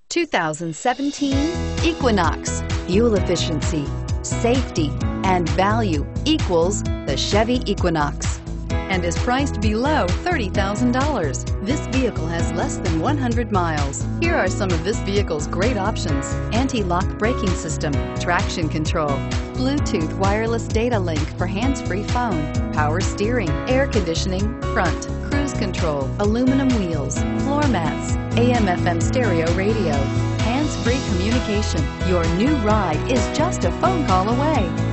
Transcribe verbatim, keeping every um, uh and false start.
two thousand seventeen Equinox. Fuel efficiency, safety, and value equals the Chevy Equinox, and is priced below thirty thousand dollars. This vehicle has less than one hundred miles. Here are some of this vehicle's great options: anti-lock braking system, traction control, Bluetooth wireless data link for hands-free phone, power steering, air conditioning, front, cruise control, aluminum wheels, floor mats, A M F M stereo radio, hands-free communication. Your new ride is just a phone call away.